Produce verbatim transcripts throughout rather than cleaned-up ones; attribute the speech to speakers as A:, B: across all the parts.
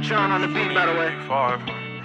A: Sean on the beat, by the way.
B: Five.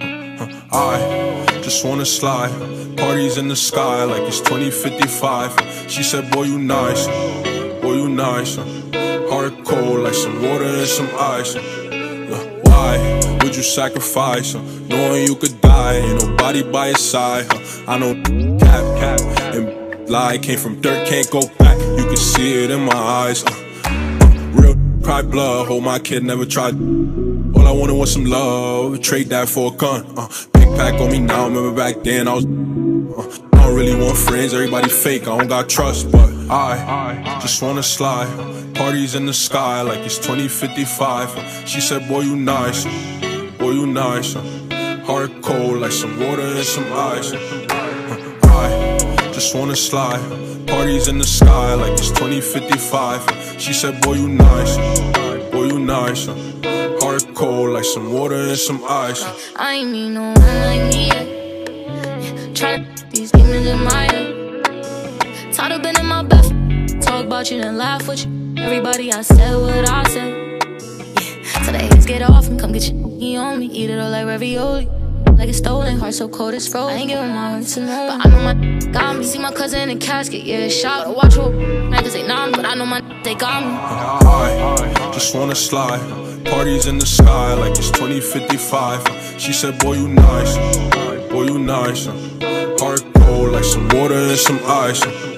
B: I just wanna slide, parties in the sky like it's twenty fifty-five. She said, boy, you nice, boy, you nice. Heart cold like some water and some ice. Why would you sacrifice, knowing you could die, ain't nobody by your side? I know cap, cap, and lie came from dirt, can't go back. You can see it in my eyes. Real cry blood, hold my kid, never tried. All I wanted was some love, trade that for a gun. Uh, big pack on me now, remember back then I was uh, I don't really want friends, everybody fake, I don't got trust. But I just wanna slide, parties in the sky like it's twenty fifty-five. She said, boy, you nice, boy, you nice. Heart cold like some water and some ice. I just wanna slide, parties in the sky like it's twenty fifty-five. She said, boy, you nice, boy, you nice. Heart cold like some water and some ice.
C: I ain't mean no one like me yet. Tryna these demons in my head. Tired of being in my best. Talk about you and laugh with you. Everybody, I said what I said. Yeah. So the haters get off and come get your on me. Eat it all like ravioli, like it's stolen. Heart so cold it's frozen. I ain't giving my heart to no one, but I know my got me. See my cousin in a casket, yeah, shot. Gotta watch who man, cause they know me, but I know my they got me.
B: I just wanna slide, parties in the sky like it's twenty fifty-five. She said, boy, you nice, boy, you nice. Heart cold like some water and some ice.